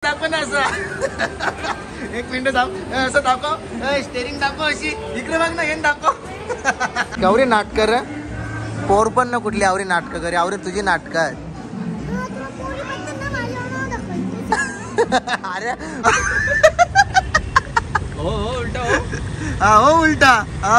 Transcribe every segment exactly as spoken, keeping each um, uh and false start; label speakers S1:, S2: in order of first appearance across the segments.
S1: दाखव ना असं. एक मिनिट दाखव असं दाखव स्टेरिंग दाखव अशी इकडे बघ ना हे दाखव. गौरी नाटक रे पोर पण ना कुठली आवरी नाटक करे आवरी तुझी नाटक आहेत. अरे हो हो उलटा हो हा हो उलटा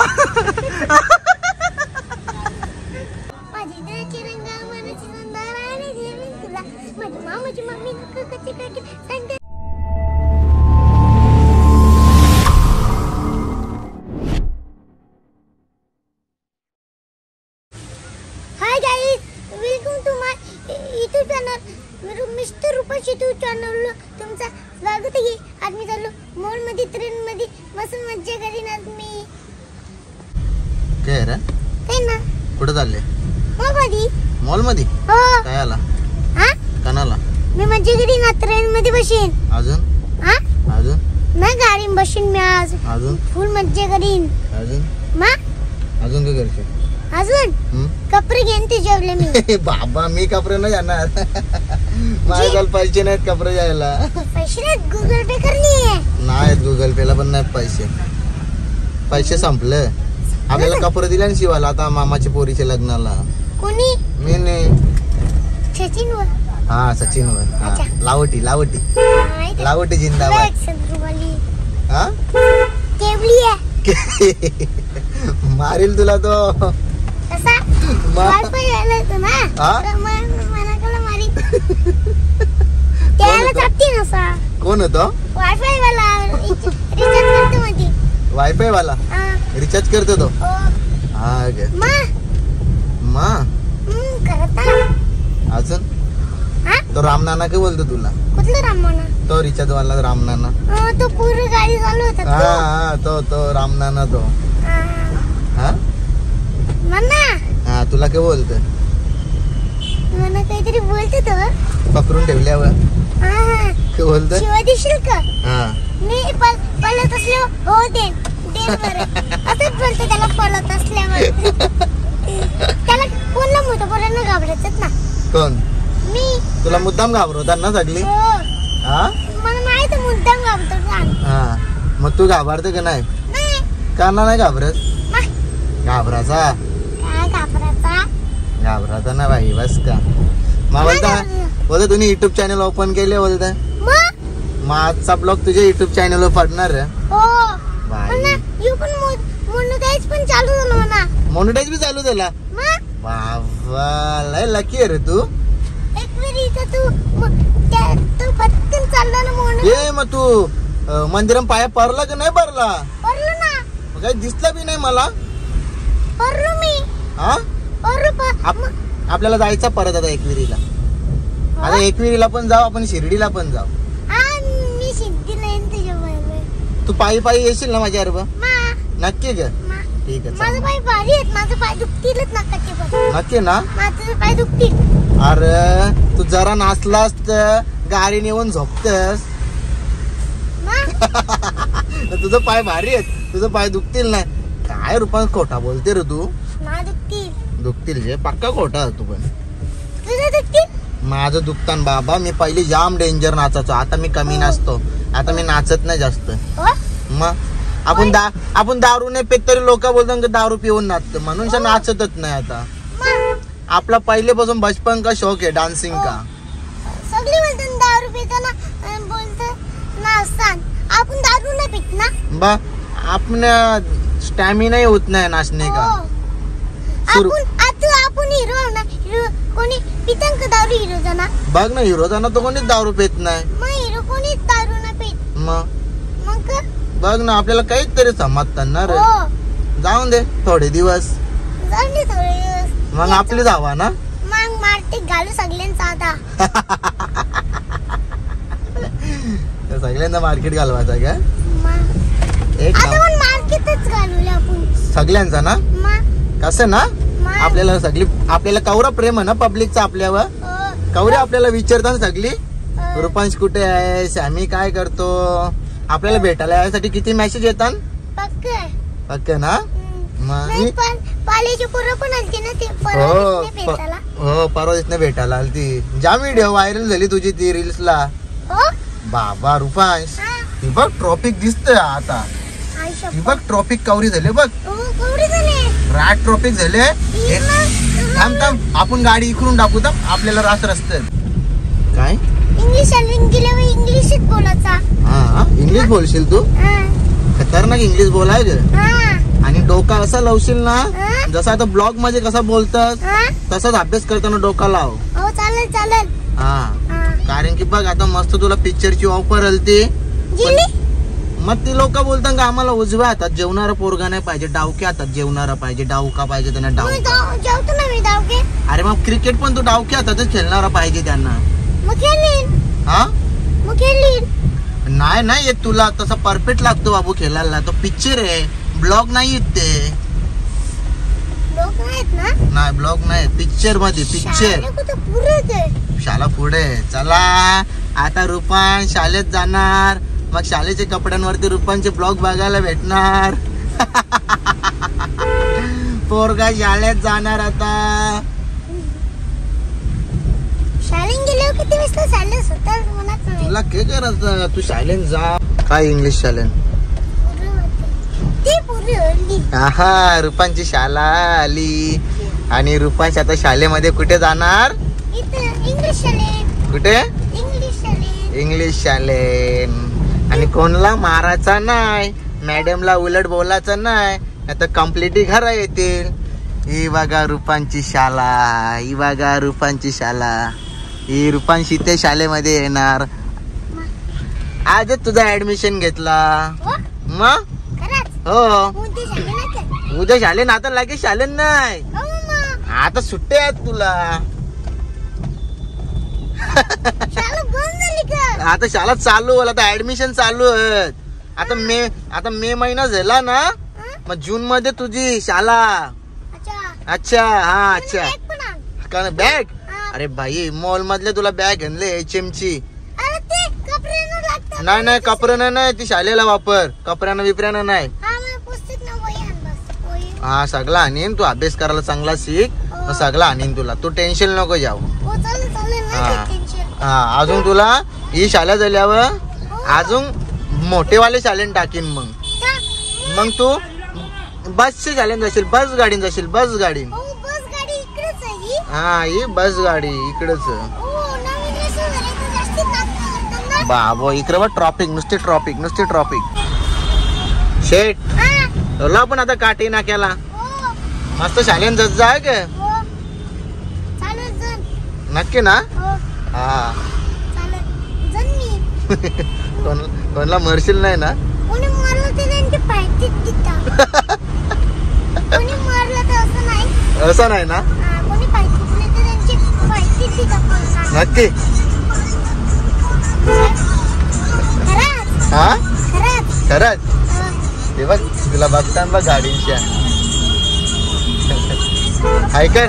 S2: hi guys, welcome to my YouTube channel. Mister Rupesh YouTube channel तुमचं स्वागत आहे. आज मी चाललो मॉल मध्ये ट्रेन मध्ये मस्त मज्जा करीन आज मी.
S1: काय रे
S2: काय ना
S1: कुठे चालले?
S2: मॉल मध्ये.
S1: मॉल मध्ये
S2: हो.
S1: काय आला?
S2: हा
S1: कणाला?
S2: मी मज्जा करीन आज ट्रेन मध्ये बसेन.
S1: अजून
S2: हा
S1: अजून
S2: नाही गाडी बसेन मी आज.
S1: अजून
S2: फुल मज्जा करीन.
S1: अजून
S2: मग
S1: अजून काय करते?
S2: अजून कपडे घेऊन ते जेवले मी.
S1: बाबा मी कपडे नाही जाणार. माझ्याकडे पैसे नाहीत कपडे जायला.
S2: पैसे नाहीत गुगल पे करणी
S1: नाहीत गुगल पेला पण नाही पैसे. पैसे संपले. आपल्याला कपडे दिले ना शिवायला आता मामाच्या पोरीच्या लग्नाला.
S2: कोणी?
S1: मी नाही
S2: सचिन वर.
S1: हा सचिन वर. हा लावटी लावटी
S2: माहिती
S1: लावटी जिंदाबाद.
S2: संतुवाली
S1: हा
S2: केवली आहे.
S1: मारील तुला तो.
S2: कसा वायफाय आला तो ना तर मग मला कला मारी. त्याला चापती नसा.
S1: कोण होतो?
S2: वायफाय वाला रिचार्ज करतो मध्ये.
S1: वायफाय वाला रिचार्ज करतो तो.
S2: हो
S1: हा गे
S2: मा
S1: मा
S2: हम्म करता.
S1: अजून
S2: हा
S1: तो रामनाना काय बोलतो तुला?
S2: कुठला रामनाना?
S1: तो रिचार्ज वाला रामनाना.
S2: हा तो पूर्ण गाडी चालू होता.
S1: हा हा तो तो रामनाना तो. हा
S2: मन्ना
S1: हा तुला काय बोलतो?
S2: मन्ना काहीतरी बोलतो तो.
S1: पकडून ठेवल्यावर
S2: हा हा
S1: काय बोलतो?
S2: शिवा देशील का?
S1: हा
S2: मी पल पलत असल्यावर हो दे दे बरं असंच बोलतो त्याला पलत असल्यावर. त्याला कोणला मोठं पोरांना घाबरायचं ना.
S1: कोण?
S2: मी.
S1: तुला मुद्दाम घाबरवतात ना सगळी?
S2: हो.
S1: हा
S2: मला माहित मुद्दाम घाबरतो.
S1: हा मग तू घाबरते का नाही?
S2: नाही.
S1: का नाही घाबरत? घाबराचा
S2: काय घाबराचा?
S1: घाबराचा ना भाई बस का. मग बोलता बोलता तुम्ही युट्यूब चॅनल ओपन केले बोलता मग आजचा ब्लॉग तुझ्या युट्यूब चॅनल वर पडणार.
S2: हो यू पण मोनेटाइज पण चालू झालं म्हणा.
S1: मोनेटाइज बी चालू झाला. बाबा लय लकी आहे रे तू.
S2: एक वेळी इथं तू तू पटकन चालला ना मोने.
S1: ये मग तू मंदिरात पाया पडला का नाही पडला?
S2: पडलो ना.
S1: मग काही दिसला बी नाही मला.
S2: पडलो मी.
S1: हा आपल्याला जायचं परत आता एकविरीला. आता एकविरीला पण जाऊ आपण शिर्डीला पण जाऊ.
S2: मी शिर्डीला येईन तुझ्या बरोबर.
S1: तू पायी पायी येशील ना माझ्या बरोबर? नक्की का? ठीक आहे.
S2: माझं पाय भारी आहेत. माझं पाय दुखतीलच ना कच्चे.
S1: नक्की ना?
S2: माझं पाय दुखतील.
S1: अरे तू जरा नाचलास तर गाडी नेऊन झोपतेस. तुझं पाय भारी आहेत. तुझं पाय दुखतील नाही. काय रुपा खोटा बोलते रे तू. दुखतील जे पक्का खोटा तू पण. माझं दुखतान बाबा. मी पहिली जाम डेंजर नाचायचो. आता मी कमी नाचतो. आता मी नाचत नाही जास्त. मग आपण दा आपण दारू नाही पेत तरी लोक बोलतात दारू पिऊन नाचतो म्हणून नाचतच नाही. आता आपला पहिलेपासून बचपन का शौक आहे डान्सिंग का.
S2: सगळे बोलतात दारू पिताना बोलतात नाचतात. आपण दारू नाही पित ना.
S1: बा आपण स्टॅमिना होत नाही नाचणे का.
S2: आपण हिरो ना. कोणी पितान का दारू हिरो जाना.
S1: बघ ना हिरो जाना तो कोणीच दारू पित नाही.
S2: मग हिरो कोणीच दारू नाही पित.
S1: मग
S2: मग
S1: बघ ना आपल्याला काहीच तरी समजतात ना रे. जाऊन दे थोडे दिवस.
S2: जाऊन दे थोडे दिवस.
S1: मग आपली जावा ना.
S2: मग मारते घालू सगळ्यांचा आता.
S1: सगळ्यांना मार्केट घालवायचा का?
S2: एक मार्केटच घालूया आपण
S1: सगळ्यांचा ना. कसं ना आपल्याला सगळी आपल्याला कवरा प्रेम आहे ना पब्लिकचा आपल्यावर. कवरे आपल्याला विचारतात सगळी रुपांश कुठे आहे, आम्ही काय करतो, आपल्याला भेटायला यासाठी किती मेसेज येतात. पक्क ना. हो परवा इथनं भेटायला आलती. जाम व्हिडिओ व्हायरल झाली तुझी ती रील्स ला. बाबा रुपांश,
S2: हा.
S1: हे बघ ट्रॉफिक दिसतंय आता.
S2: आई
S1: हे
S2: शपथ.
S1: बघ ट्रॉफिक कवरी झाले बघ.
S2: हो, कवडी झाले.
S1: राट ट्रॉफिक झाले. हे, थांब थांब आपण गाडी इकडून टाकू तर आपल्याला रास्त रस्त्यात. काय
S2: इंग्लिश आलं गेल्यावर इंग्लिशच बोलायचा.
S1: हा इंग्लिश बोलशील तू?
S2: हा.
S1: खतरनाक इंग्लिश बोलाय ग.
S2: हा.
S1: आणि डोका असा लावशील ना
S2: हा.
S1: जसा आता ब्लॉग मध्ये कसा बोलतात
S2: हा.
S1: तसाच अभ्यास करताना डोका लाव.
S2: हो चालेल चालेल.
S1: हा
S2: हा.
S1: कारण की बघ आता मस्त तुला पिक्चरची ऑफर आलती.
S2: गेली?
S1: मग ती लोक बोलतात का आम्हाला उजव्या हातात जेवणारा पोरगा नाही पाहिजे, डावक्या हातात जेवणारा पाहिजे, डावका पाहिजे त्यांना
S2: मी
S1: डावका.
S2: जाऊ- जेवतो ना मी डावके.
S1: अरे मग क्रिकेट पण तू डावक्या हातातच खेळणारा पाहिजे त्यांना.
S2: मग खेळीन.
S1: हा
S2: मग खेळीन.
S1: नाही नाही येत तुला तसा परफेक्ट लागतो बाबू खेळायला. तो पिक्चर आहे, ब्लॉग नाही येत ते.
S2: लोक नाहीत ना?
S1: नाही ब्लॉग नाही पिक्चर मध्ये पिक्चर.
S2: शाळेला कुठं पुरत आहे?
S1: शाळा पुढे चला. आता रुपान शाळेत जाणार, मग शाळेच्या कपड्यांवरती रुपांचे ब्लॉग बघायला भेटणार. पोरगा शाळेत जाणार आता.
S2: शाळेत गेल्यावर किती वाजता शाळेत सुद्धा म्हणत नाही.
S1: तुला काय करायचं, तू शाळेत जा. काय इंग्लिश शाळेत?
S2: ती पुरी हल्ली.
S1: हा रुपांची शाळा आली. आणि रुपांश आता शाळेमध्ये कुठे जाणार?
S2: इथं इंग्लिश शाळेत.
S1: कुठे?
S2: इंग्लिश शाळेत.
S1: इंग्लिश शाळेत. आणि कोणला मारायचा नाही, मॅडमला उलट बोलायचं नाही, आता कम्प्लिटी घरा येतील. ही बघा रुपांची शाळा, ही बघा रुपांची शाळा. ही रुपांशी ते शाळेमध्ये येणार. आजच तुझा ऍडमिशन घेतला.
S2: हो?
S1: मग
S2: खरंच?
S1: हो
S2: उद्या शाळेला काय?
S1: उद्या शाळे ना, आता लगेच शाळे नाही,
S2: हो मग.
S1: आता सुट्ट्या आहेत तुला.
S2: शाळा बंद झाली का?
S1: आता शाळा चालू होला, आता ऍडमिशन चालू आहेत. आता मे आता मे महिना झाला ना,
S2: हा?
S1: मग जून मध्ये तुझी शाळा.
S2: अच्छा.
S1: अच्छा हा अच्छा.
S2: एक पण आण.
S1: का बॅग?
S2: हा.
S1: अरे भाई मॉल मधले तुला बॅग आणले एच एम ची.
S2: अरे ते कपड्यानं लागतं.
S1: नाही नाही कपड्यानं नाही, ती शाळेला वापर, कपड्यानं विपऱ्यानं नाही.
S2: हा मला पुस्तक ना वही आण बस. वही.
S1: हा सगळा आणीन, तू अभ्यास करायला चांगला शिक, मग सगळा आणीन तुला, तू टेन्शन नको जाऊ.
S2: हो चालेल चालेल
S1: हा.
S2: नाही टेन्शन.
S1: हा अजून तुला ही शाळा झाल्यावर अजून मोठेवाले शाळेत टाकीन. मग
S2: का?
S1: मग तू बसच्या शाळेत जाशील, बस गाडीन जाशील, बस गाडी.
S2: हो बस गाडी इकडेच आहे ही.
S1: हा ही बस गाडी इकडेच.
S2: हो नवीन रस्ता झाला तर जास्तीत लागतं ना.
S1: बाबो इकडे बघ ट्रॉफिक, नुसते ट्रॉफिक नुसते ट्रॉफिक. शेट
S2: हा.
S1: तुला पण आता काठी नाक्याला
S2: हो.
S1: मस्त शाळेत जात जा ग.
S2: हो. चालेल जण.
S1: नक्की ना?
S2: हो.
S1: हा
S2: चालेल जण मी.
S1: कोण कोणला मरशील नाही ना?
S2: कोणी मारलं तर त्यांची पायतीच देतात. कोणी मारलं तर असं नाही.
S1: असं नाही ना?
S2: हा, कोणी पायतीच नाही तर त्यांची पायतीच देतात.
S1: नक्की?
S2: खरंच?
S1: हा
S2: खरंच?
S1: खरंच?
S2: हा.
S1: ते बघ तुला बघताना बघ गाडीच्या. हाय कर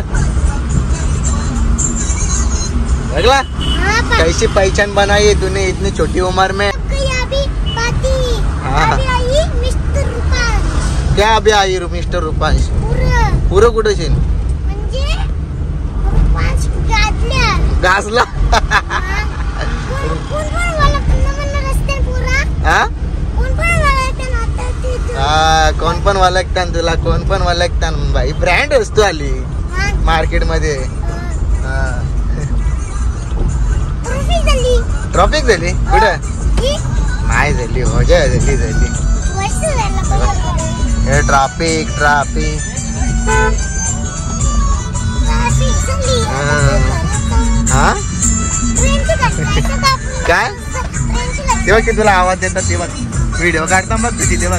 S1: अगला
S2: हाँ, पा-
S1: कैसी पहचान बनाई तूने इतनी छोटी उम्र में?
S2: आपको यहाँ भी पाती
S1: हाँ।
S2: अभी आई मिस्टर रुपांश.
S1: क्या अभी आई रु- मिस्टर रुपांश?
S2: पुरं
S1: पुरं कुठे शेन
S2: म्हणजे रुपांश गाजल्या.
S1: घासला.
S2: हाँ. कोण कोण पण ओळखतं ना मला रस्त्यावर पुरा.
S1: हा
S2: कोण पण ओळखतं ना आता तिथं.
S1: हा, कोण पण वलगतान तुला, कोण पण वलगतान बाई. ब्रँड असतो आली
S2: हाँ.
S1: मार्केट मध्ये.
S2: हाँ. ट्रॉफिक झाली.
S1: ट्रॉफिक झाली कुठं?
S2: ही
S1: नाही झाली, हो जा झाली झाली.
S2: वर्ष झालं बघा.
S1: हे ट्रॅफिक ट्रॅफिक
S2: ट्रॅफिक झाली.
S1: हा
S2: ट्रेनची घटना आपण
S1: काय?
S2: ट्रेनची घटना.
S1: तेव्हा की तुला आवाज देतात तेव्हा व्हिडिओ काढता बघ तुझी तेव्हा.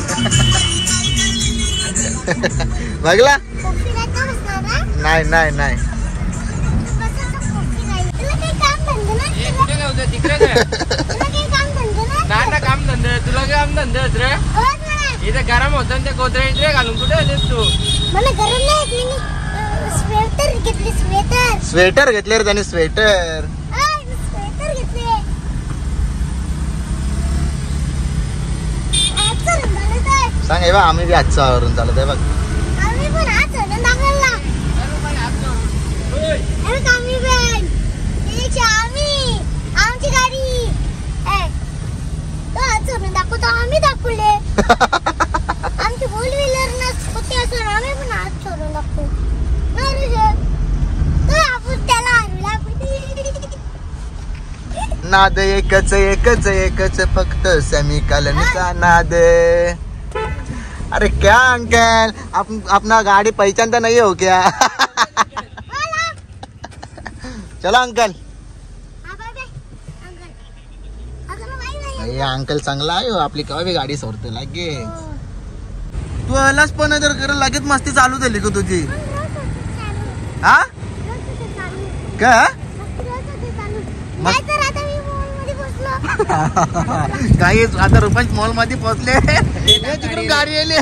S1: बघला?
S2: कॉफीला का बसणार हा?
S1: नाही नाही नाही
S2: बसायचं कॉफी नाही. तुला काही काम धंदे नाही?
S3: ए, कुठे गावते तिकडे काय?
S2: तुला काही काम धंदे नाही?
S3: ना ना काम धंदे तुला काय काम धंदे आहेत रे?
S2: हो ना.
S3: इथे गरम होतं ना ते गोदरे इथे घालून कुठे आलीस तू?
S2: मला गरम नाही मी स्वेटर घेतली. स्वेटर
S1: स्वेटर घेतले रे त्याने स्वेटर.
S2: स्वेटर घेतले. आजचा रंगाला जाय.
S1: सांग हे बघ आम्ही बी आजचा आवरून चालत आहे बघ.
S2: आम्ही पण आज रंग दाखवला. अरे आम्ही पण एक आम्ही आमची गाडी. ए आमची फोर व्हीलर ना होते असं आम्ही पण आज सोडून लागतो ना ऋषभ. तर आपण त्याला हरवला
S1: नाद एकच एकच एकच फक्त सेमीकॉलनचा नाद. अरे क्या अंकल, आप, अपना गाड़ी पहचानता नहीं हो क्या? चलो अंकल. ये अंकल चांगला आहे हो, आपली केव्हा बी गाडी सोडते लागे. तू आलास पण जर कर लगेच मस्ती चालू झाली का तुझी? हा का काही आता रुपये मॉल मध्ये पोहोचले. तिकडून गाडी आली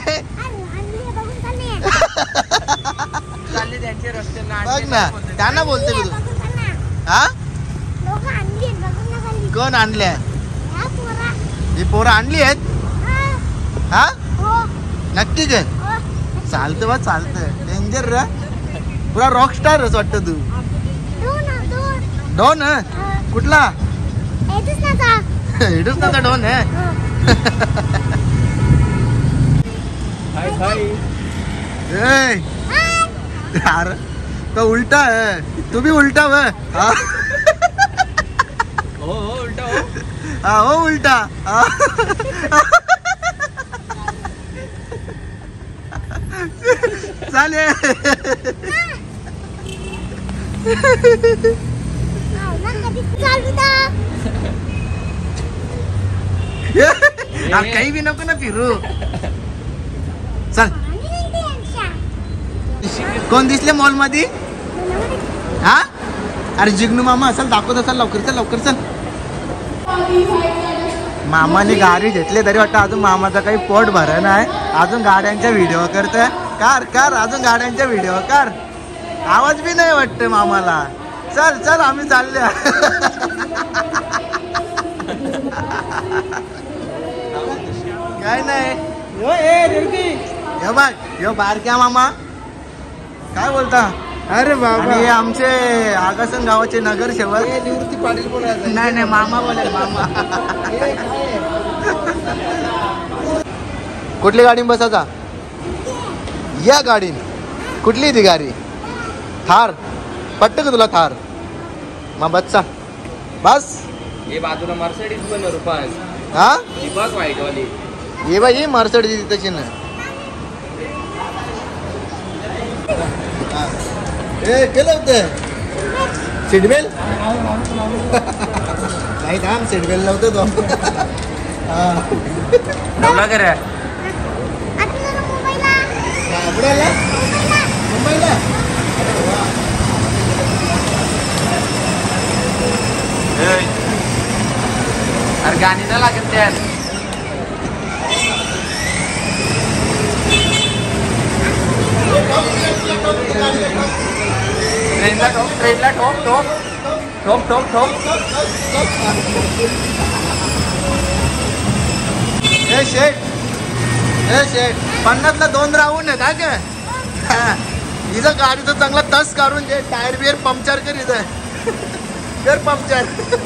S3: त्यांचे रस्ते
S1: बघ ना, त्यांना बोलते तू. हा कोण आणल्या ही पोरं आणली आहेत? हा नक्की काय? चालतं बा चालतं. डेंजर रा, पुरा रॉक स्टार वाटत तू. डॉन कुठला? हेडूच ना डॉन है. यार तो उल्टा है, तू भी उल्टा है.
S3: हो हो उलटा हो.
S1: हाँ हो उल्टा. चाले काही बी नको ना फिरू. चल. कोण दिसले मॉल मध्ये? हा अरे जिग्नू मामा असेल, दाखवत असेल. लवकर चल लवकर चल. मामाने गाडी घेतली तरी वाटतं अजून मामाचा काही पोट भरण आहे. अजून गाड्यांच्या व्हिडिओ करतोय. कार कार अजून गाड्यांच्या व्हिडिओ कर. आवाज बी नाही वाटत मामाला. चल चल आम्ही चालले. काय नाही बघ यो बारक्या मामा काय बोलता? अरे बाबा हे आमचे आगासन गावाचे नगरसेवक निवृत्ती पाटील बोलायचं. नाही नाही मामा बोले मामा. कुठली गाडी बसायचा? या गाडी कुठली ती गाडी? थार पट्ट का तुला थार? मग बच्चा बस.
S3: हे बाजूला मर्सिडीज पण रुपये.
S1: हा
S3: बघ व्हाईट वाली.
S1: ये बाई ही मर्सिडीज तशी ना. ए केलं होतं सीटबेल? नाही थांब सीटबेल नव्हतं तो.
S3: ठेवला का रे?
S1: मुंबईला मुंबईला
S3: अरे गाणी ना लागत त्यात. ट्रेनला ठोक ट्रेनला ठोक ठोक ठोक ठोक ठोक.
S1: हे शेठ हे शेठ पन्नासला दोन राहून आहे का काय? हिचं गाडीचं चांगला तस काढून जे टायर बिअर पंक्चर कर. इथं बिअर पंक्चर.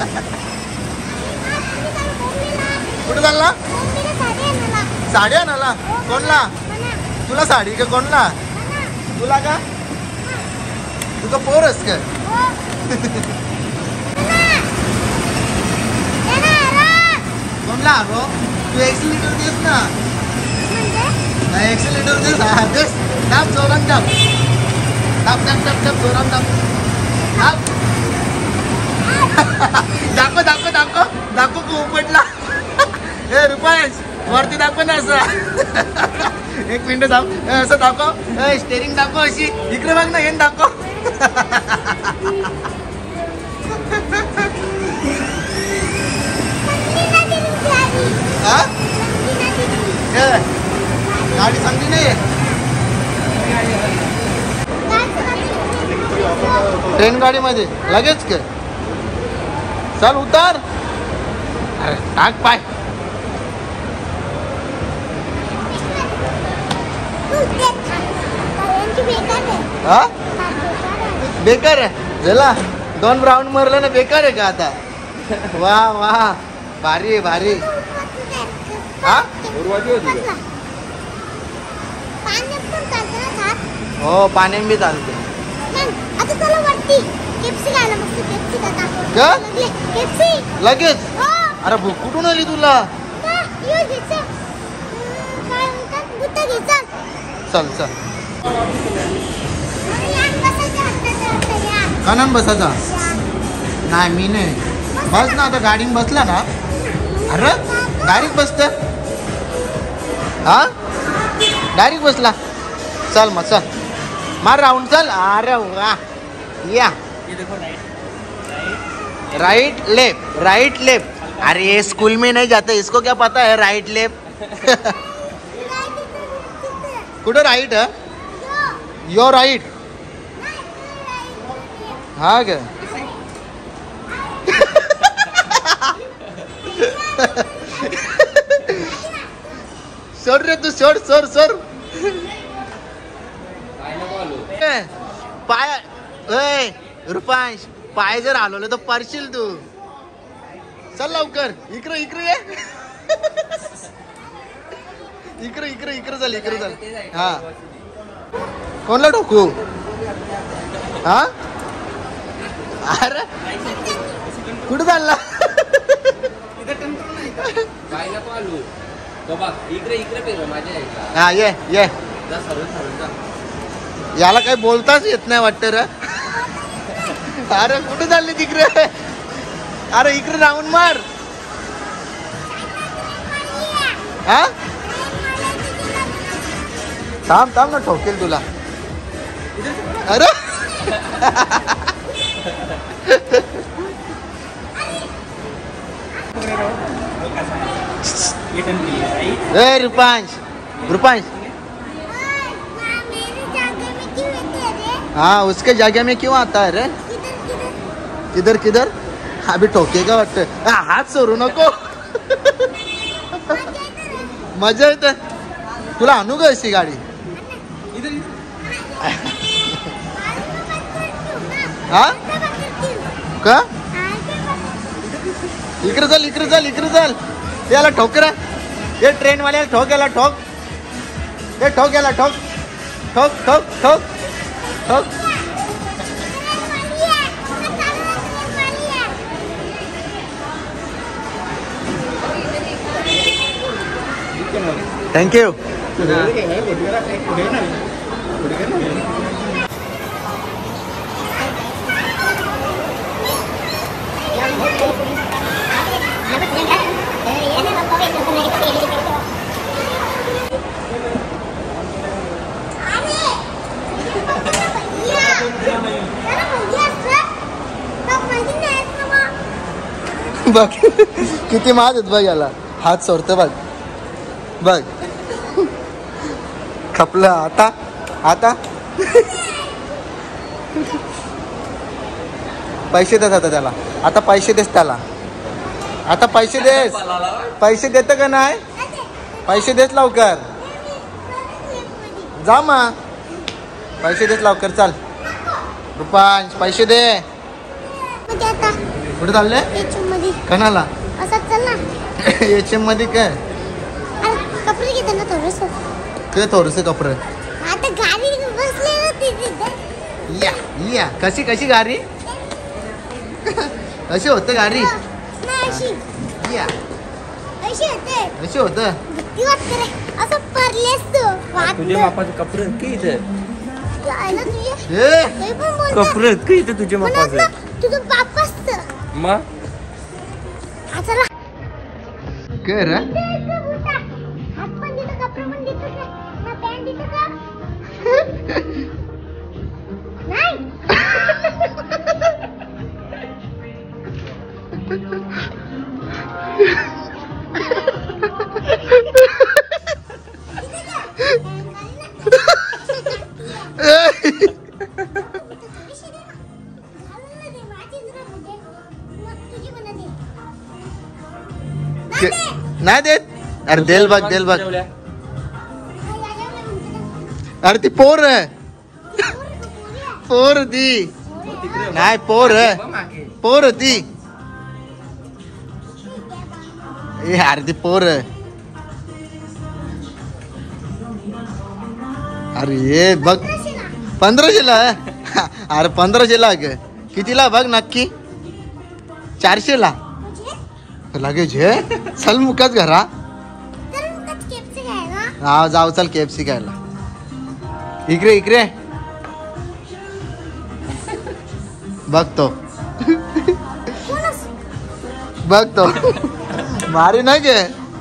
S1: कुठे चालला? साडी आणायला? कोणला? तुला साडी का कोणला? तुला का? तुझं पोरस का? कोणला आलो? तू एक्सिलेटर देस ना. नाही एक्सिलेटर देस. हा देस. दाब जोरात दाब. दाब दाब दाब दाब जोरात दाब. दाब दाखव दाखव दाखव दाखव तू उपटला. हे रुपयेस वरती दाखव ना असं. एक मिनिट दाखव असं दाखव. स्टेरिंग दाखव अशी. इकडे बघ ना हे दाखव. गाडी चांगली नाही. ट्रेन गाडी मध्ये लगेच काय? चल उतार. अरे टाक पाय. हा बेकार आहे झाला. दोन राऊंड मारलं ना बेकार आहे का आता? वा वा भारी भारी. हा
S3: उर्वाची होती
S2: कसला? पाण्यात पण चालतं ना झाड?
S1: हो पाण्यात बी चालते.
S2: मग आता चला वरती केपसी खायला मस्त केपसी
S1: का?
S2: खाता केपसी
S1: लगेच
S2: हो
S1: अरे भूक कुठून आली तुला?
S2: ना यो घ्यायचं हम्म, काय म्हणतात बुद्ध घ्यायचं
S1: चल चल
S2: आणि लहान बसायचं हत्तीच्या हत्ती या.
S1: कानान बसायचा नाही मी नाही बस ना आता गाडीत बसला ना अरे डायरेक्ट बसत हा डायरेक्ट बसला चल मग चल मार राऊंड चल अरे वा या राइट लेफ्ट राइट लेफ्ट अरे ये स्कूल में नहीं जाते इसको क्या पता है राइट लेफ्ट कुठं राईट है यो राईट हा ग सोड रे तू सोड सोड सोड पाय ए रुपांश पाय जर हलवले तर पडशील तू चल लवकर इकडे इकडे ये इकडे इकडे इकडे चल इकडे चल हा कोणला ठोकू हा अरे कुठं चालला
S3: पाहिला तो आलो तो बघ इकडे इकडे पेरो माझ्या यायला
S1: हा ये ये
S3: जा सरळ सरळ जा
S1: याला काही बोलताच येत नाही वाटतं रे अरे कुठे चालली तिकडे अरे इकडे राऊंड मार हा थांब थांब ना ठोकेल तुला अरे ए रुपांश रुपांश हाँ उसके जगह में क्यों आता है रे किधर किधर अभी ठोकेगा वाटतं हा, हात सोडू नको मजा येते तुला आणू का अशी गाडी हा का इकडे चल इकडे चल इकडे चल याला ठोक रे ये ट्रेन वाल्याला ठोक याला ठोक ये ठोक याला ठोक ठोक ठोक ठोक ठोक थँक्यू बघ किती महाग आहेत बघ याला हात सोडतो बघ बघ खपलं आता आता पैसे देत आता त्याला आता पैसे देस त्याला आता पैसे देस पैसे देत का नाही पैसे देत लवकर जा मग पैसे देत लवकर चल रुपांश पैसे दे कुठे चालले कणाला
S2: असं चल ना
S1: एच एम मध्ये काय
S2: कपडे घेते ना थोडस
S1: ते थोडस कपडे
S2: आता गाडी बसले ना तिथे
S1: या या कशी कशी गाडी कशी होतं गाडी
S2: अशी
S1: या
S2: अशी होते
S1: कशी होतं
S2: भीती वाटते रे असं पडलेस तू
S3: तुझ्या बापाचे कपडे की इथे
S2: तुझे
S1: ए
S2: ते पण बोलतात
S3: कपडे की इथे तुझ्या
S2: पण
S3: बापाचे
S2: असं तुझं बाप असतं
S3: मग
S2: चला
S1: काय रे
S2: हात पण देतो कपडे पण देतो का ना पॅन्ट देतो का नाही
S1: नाही देत अरे देल बघ देल बघ अरे ती पोर पोर ती नाही पोर पोर ती ए अरे ती पोर अरे ये बघ पंधराशेला आहे. अरे पंधराशेला ग कितीला बघ नक्की चारशेला लगेच हे चल मुकाच घरा हा जाऊ चल केएफसी खायला. इकडे इकडे बघतो बघतो मारी नाही गे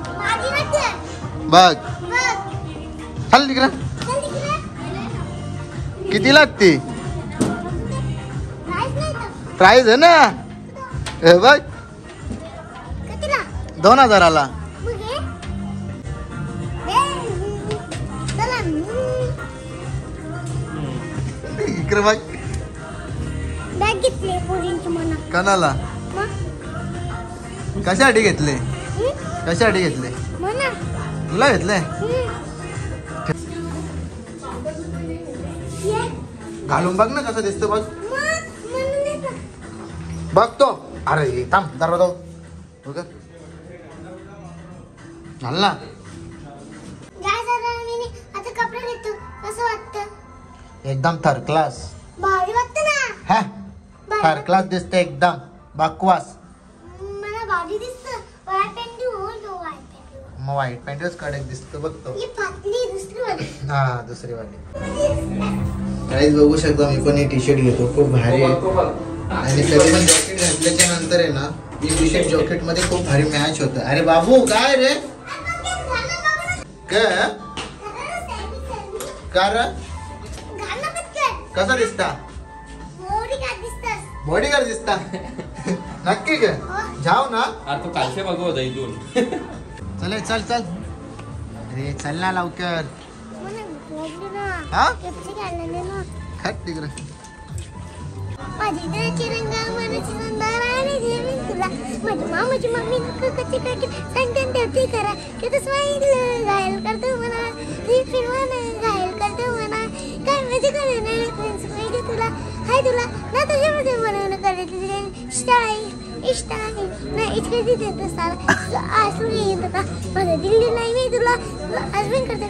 S1: बघ चल तिकडे किती लागते प्राइस आहे ना हे बघ दोन हजाराला. इकडे बघ
S2: बॅग घेतली पोरींची म्हणा.
S1: कणाला कशासाठी घेतले कशासाठी घेतले
S2: म्हणा
S1: तुला घेतले घालून बघ ना कसं दिसतं बघ बघतो. अरे थांब दरवाजा बघ घाल ना.
S2: आता कपडे घेतो कसं वाटतं
S1: एकदम थर्ड क्लास
S2: भारी वाटतं ना.
S1: हा थर्ड क्लास दिसते एकदम बकवास.
S2: मला भारी दिसतं व्हाईट पॅन्ट घेऊ तो व्हाईट पॅन्ट
S1: मग व्हाईट पॅन्टच कडक दिसतं बघतो.
S2: ही फाटली दुसरी वाली
S1: हा दुसरी वाली काहीच बघू शकता. मी पण हे टी शर्ट घेतो खूप भारी आहे आणि कधी पण जॅकेट घातल्याच्या नंतर आहे ना ही टी शर्ट जॅकेट मध्ये खूप भारी मॅच होतं. अरे बाबू काय रे कार कसा दिसता बॉडीगार्ड दिसता नक्की का जाऊ ना.
S3: तू कालशे बघू होता इथून.
S1: चल चल चल अरे चल ना लवकर. हा खट तिकडे
S2: माझी दिलाची रंगा मनाची सुंदर आणि देवी तुला माझी मामाची मम्मी कच्ची काकी सांगते देवती करा की तू स्माईल घायल करतो म्हणा ती फिरवान घायल करतो म्हणा काय माझी करे नाही फ्रेंड्स पाहिजे तुला हाय तुला ना तुझ्यामध्ये बनवणं करे तुझी स्टाईल स्टाईल ना इतके तिथे साला आसू येत होता माझं दिल्ली नाही मी तुला हजबंड करते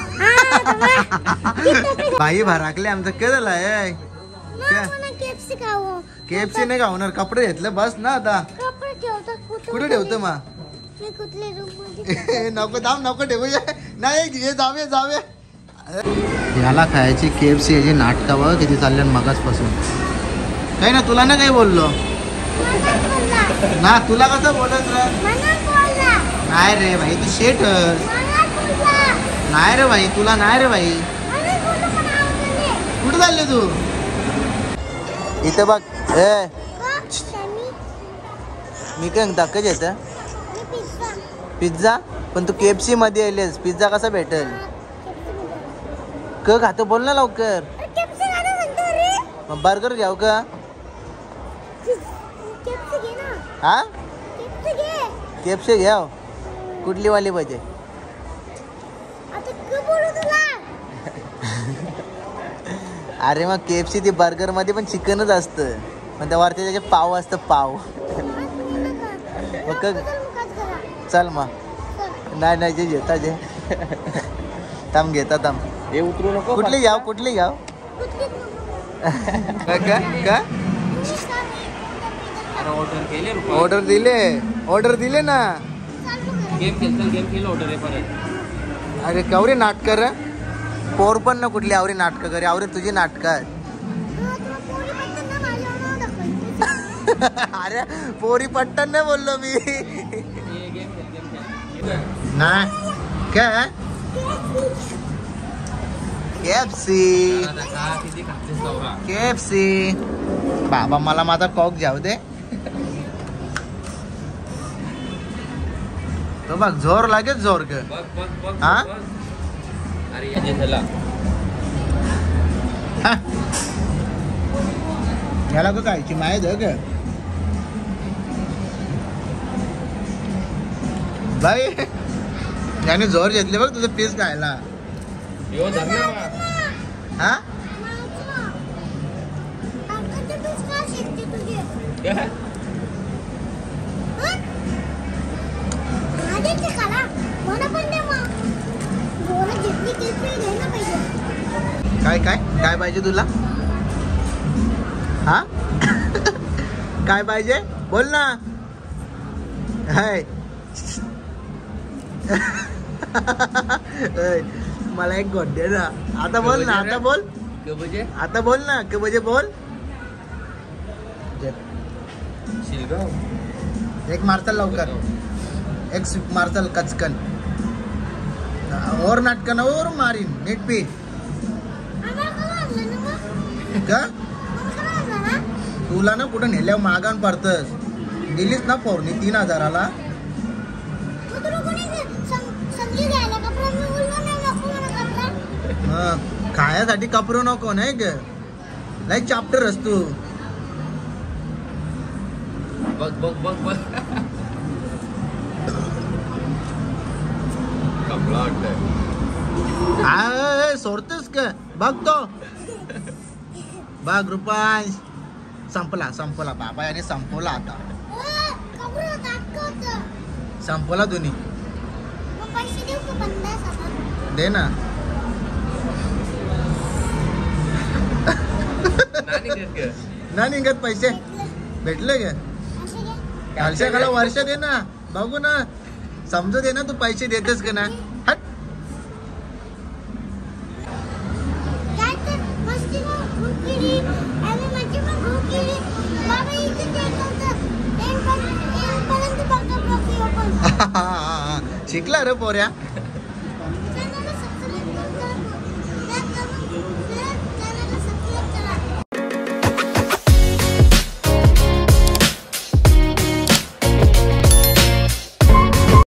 S2: का
S1: बाई भराकले आमचं काय झालं आहे
S2: केएफसी खाऊ
S1: केएफसी नाही खावणार कपडे घेतले बस ना आता.
S2: कपडे ठेवतो
S1: कुठे ठेवतो मग
S2: मी कुठले रूम मध्ये
S1: नको दाम नको ठेवूया नाही घे जावे जावे. याला खायची केएफसी याची नाटकं बघ किती चालले मगाचपासून. काही ना तुला ना काही बोललो ना तुला कसं बोलत नाही रे भाई तू शेट नाही रे भाई तुला नाही रे भाई. कुठे चालले तू इथे बघ ए मी काय धक्काच येत पिझ्झा पण तू केएफसी मध्ये आलेस पिझ्झा कसा भेटेल क खातो बोल ना लवकर. मग बर्गर घ्याव का हा केएफसी घ्याव कुठली वाली पाहिजे. अरे मग केएफसी ती बर्गर मध्ये पण चिकनच असतं पण त्यावरती त्याचे पाव असतं पाव. मग चल मग नाही नाही जे घेता जे थांब घेता थांब
S3: हे उतरू नको.
S1: कुठली घ्याव कुठली घ्याव का
S3: ऑर्डर केले
S1: ऑर्डर दिले ऑर्डर दिले ना.
S3: गेम खेळतात गेम खेळ ऑर्डर आहे परत.
S1: अरे कवरी नाटक रे पोर पण ना कुठली आवरी नाटक करे आवरी तुझी नाटक अरे पोरी पट्टन नाही बोललो मी ना काय केएफसी केएफसी बाबा मला माझा कॉक जाऊ दे. तो बघ जोर लागेल जोर ग हा
S3: अरे
S1: याला का कायची माहित आहे का बाई याने जोर घेतले बघ तुझं पीस खायला. हा काय काय काय पाहिजे तुला? हा काय पाहिजे बोल ना. हाय मला एक गोट दे ना. आता बोल ना. आता बोल
S3: बजे
S1: आता बोल ना. के बजे बोल. एक मार्शल लवकर. एक मार्शल कचकन और नाटकन और मारीन नीट पी का. तुला ना कुठं नेल्यावर मागान पडतस. दिलीस ना फोरनी तीन हजाराला. खायासाठी कपरू नको नाही ग. लाईक चाप्टर असतो.
S3: बघ बघ बघ बघ
S1: सोडतेस का बघ तो. बघ रुपांश संपला संपला. बाबा याने संपवला आता. संपवला दोन्ही. दे ना. ना निघत पैसे भेटले गे. कालच्या वर्ष दे ना. बघू ना समजू दे ना. तू पैसे देतेस का ना. हट शिकला रे पोऱ्या.